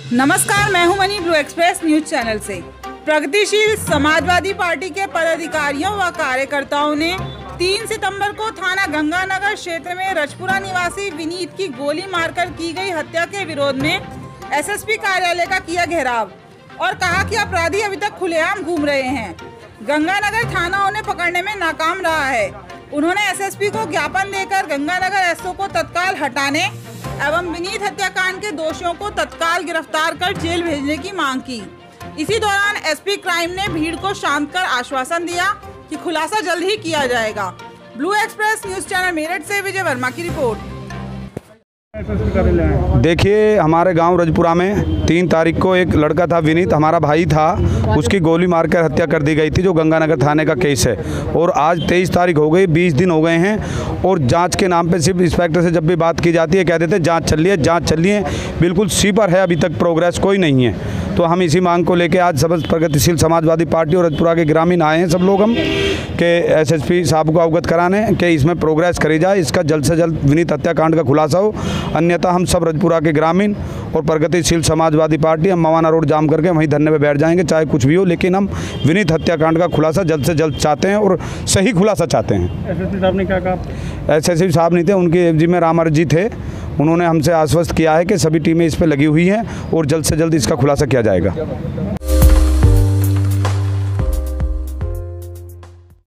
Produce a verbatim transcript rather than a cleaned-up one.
नमस्कार, मैं हूं Mani blue express news channel से। प्रगतिशील समाजवादी पार्टी के पदाधिकारियों व कार्यकर्ताओं ने तीन सितंबर को थाना गंगानगर क्षेत्र में रजपुरा निवासी विनीत की गोली मारकर की गई हत्या के विरोध में एसएसपी कार्यालय का किया घेराव और कहा कि अपराधी अभी तक खुलेआम घूम रहे हैं। गंगानगर थाना उन्हें पकड़ने में नाकाम रहा है। उन्होंने एसएसपी को ज्ञापन देकर गंगानगर एसओ को तत्काल हटाने एवं विनीत हत्याकांड के दोषियों को तत्काल गिरफ्तार कर जेल भेजने की मांग की। इसी दौरान एसपी क्राइम ने भीड़ को शांत कर आश्वासन दिया कि खुलासा जल्द ही किया जाएगा। Blue express news channel Meerut से विजय वर्मा की रिपोर्ट। देखिए, हमारे गांव रजपुरा में तीन तारीख को एक लड़का था, विनीत, हमारा भाई था, उसकी गोली मारकर हत्या कर दी गई थी, जो गंगानगर थाने का केस है। और आज तेईस तारीख हो गई, बीस दिन हो गए हैं और जांच के नाम पे सिर्फ इंस्पेक्टर से जब भी बात की जाती है कह देते हैं जांच चल रही है, जांच चल रही है, बिल्कुल सी पर है, अभी तक प्रोग्रेस कोई नहीं है। तो हम इसी मांग को लेकर आज समस्त प्रगतिशील समाजवादी पार्टी और रजपुरा के ग्रामीण आए हैं सब लोग हम कि एसएसपी साहब को अवगत कराने कि इसमें प्रोग्रेस करी जाए, इसका जल्द से जल्द विनीत हत्याकांड का खुलासा हो। अन्यथा हम सब रजपुरा के ग्रामीण और प्रगतिशील समाजवादी पार्टी हम मवाना रोड जाम करके वहीं धरने में बैठ जाएंगे, चाहे कुछ भी हो, लेकिन हम विनीत हत्याकांड का खुलासा जल्द से जल्द चाहते हैं और सही खुलासा चाहते हैं। एसएसपी साहब ने क्या कहा? एसएसपी साहब नहीं थे, उनके एफजी में रामर जी थे। उन्होंने हमसे आश्वस्त किया है कि सभी टीमें इस पर लगी हुई हैं और जल्द से जल्द इसका खुलासा किया जाएगा।